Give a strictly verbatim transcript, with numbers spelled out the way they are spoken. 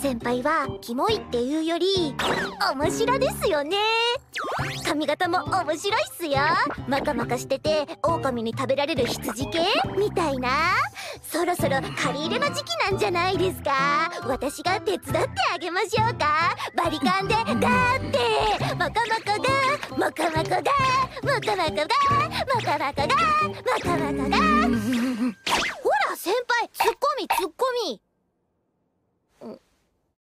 先輩はキモいっていうより面白ですよね。髪型も面白いっすよ。マカマカしてて狼に食べられる羊系みたいな。そろそろ借り入れの時期なんじゃないですか。私が手伝ってあげましょうか。バリカンでガーってマカマカがマカマカがマカマカがマカマカがマカマカが。ほら先輩、